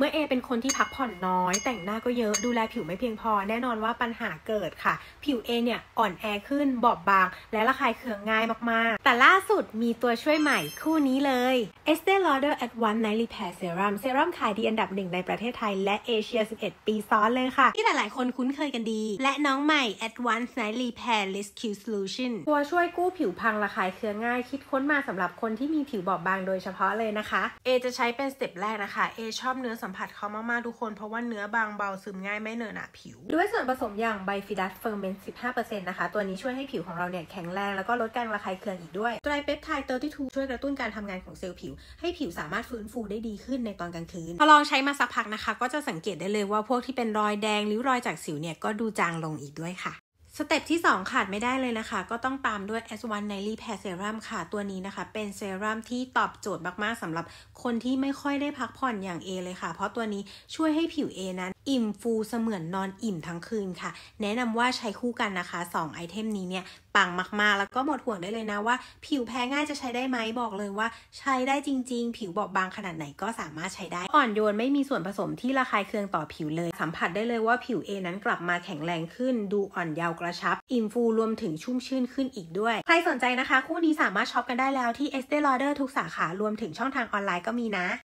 มื่อเอเป็นคนที่พักผ่อนน้อยแต่งหน้าก็เยอะดูแลผิวไม่เพียงพอแน่นอนว่าปัญหาเกิดค่ะผิวเอเนี่ยอ่อนแอขึ้นบอบบางและระคายเคืองง่ายมากๆแต่ล่าสุดมีตัวช่วยใหม่คู่นี้เลย Estée Lauder Advanced Night Repair Serum เซรั่มขายดีอันดับ1ในประเทศไทยและเอเชีย11 ปีซ้อนเลยค่ะที่หลายๆคนคุ้นเคยกันดีและน้องใหม่ Advanced Night Repair Rescue Solution ตัวช่วยกู้ผิวพังระคายเคืองง่ายคิดค้นมาสำหรับคนที่มีผิวบอบบางโดยเฉพาะเลยนะคะเอจะใช้เป็นสเต็ปแรกนะคะเอชอบเนื้อสัมผัสเขามากๆทุกคนเพราะว่าเนื้อบางเบาซึมง่ายไม่เหนอะหนะผิวด้วยส่วนผสมอย่างไบฟิดัสเฟอร์เมนต์ 15% นะคะตัวนี้ช่วยให้ผิวของเราเนี่ยแข็งแรงแล้วก็ลดการระคายเคืองอีกด้วยไตรเปปไทด์32ช่วยกระตุ้นการทำงานของเซลล์ผิวให้ผิวสามารถฟื้นฟูได้ดีขึ้นในตอนกลางคืนพอลองใช้มาสักพักนะคะก็จะสังเกตได้เลยว่าพวกที่เป็นรอยแดงริ้วรอยจากสิวเนี่ยก็ดูจางลงอีกด้วยค่ะสเต็ปที่2ขาดไม่ได้เลยนะคะก็ต้องตามด้วย S1 Night Repair Serum ค่ะตัวนี้นะคะเป็นเซรั่มที่ตอบโจทย์มากๆสำหรับคนที่ไม่ค่อยได้พักผ่อนอย่างเอเลยค่ะเพราะตัวนี้ช่วยให้ผิวเอนั้นอิ่มฟูเสมือนนอนอิ่มทั้งคืนค่ะแนะนำว่าใช้คู่กันนะคะ2ไอเทมนี้เนี่ยปังมากๆแล้วก็หมดห่วงได้เลยนะว่าผิวแพ้ง่ายจะใช้ได้ไหมบอกเลยว่าใช้ได้จริงๆผิวบอบบางขนาดไหนก็สามารถใช้ได้อ่อนโยนไม่มีส่วนผสมที่ระคายเคืองต่อผิวเลยสัมผัสได้เลยว่าผิวเอนั้นกลับมาแข็งแรงขึ้นดูอ่อนเยาว์กระชับอิ่มฟูรวมถึงชุ่มชื่นขึ้นอีกด้วยใครสนใจนะคะคู่นี้สามารถช็อปกันได้แล้วที่ Estée Lauder ทุกสาขารวมถึงช่องทางออนไลน์ก็มีนะ